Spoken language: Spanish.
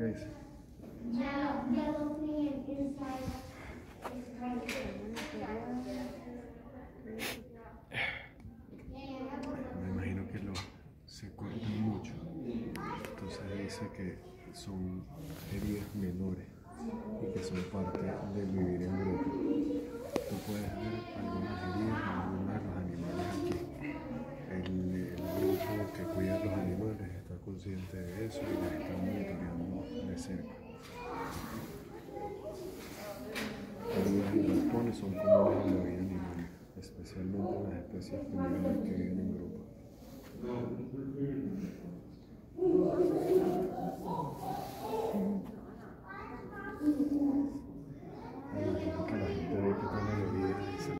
dice? Me imagino que se cortan mucho. Entonces dice que son heridas menores y que son parte del vivir en grupo. Tú puedes ver algunas heridas en algunos de los animales aquí. El grupo que cuida a los animales está consciente de eso y los está monitoreando de cerca. Heridas y raspones son comunes en la vida animal, especialmente en las especies femeninas que viven en grupo.